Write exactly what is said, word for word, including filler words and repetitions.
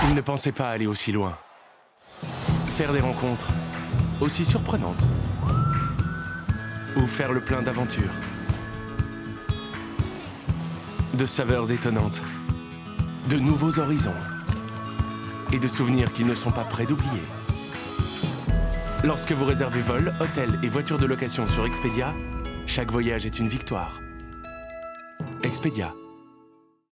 Il ne pensait pas aller aussi loin. Faire des rencontres aussi surprenantes. Ou faire le plein d'aventures. De saveurs étonnantes. De nouveaux horizons. Et de souvenirs qu'ils ne sont pas prêts d'oublier. Lorsque vous réservez vol, hôtel et voiture de location sur Expedia, chaque voyage est une victoire. Expedia.